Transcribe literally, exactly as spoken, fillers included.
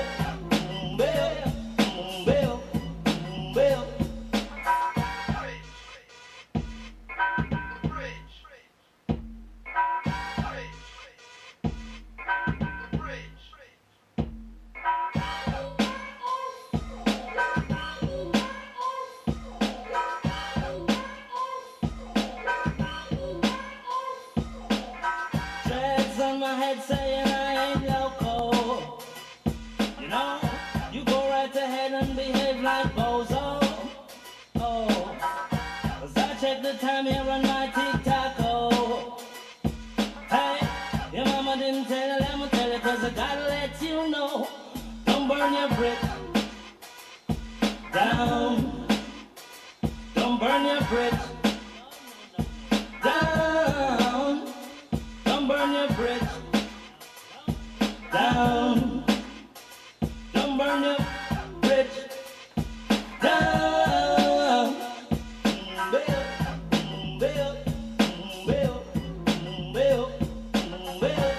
Dreads on my head saying I ain't loco. You know, you go right ahead and behave like bozo. Oh, 'cause I check the time here on my TikTok. Oh, hey, your mama didn't tell you, let me tell you, 'cause I gotta let you know. Don't burn your bridge down. Don't burn your bridge down. Don't burn your bridge down. Don't burn your bridge down. Bill, Bill, Bill, Bill, Bill.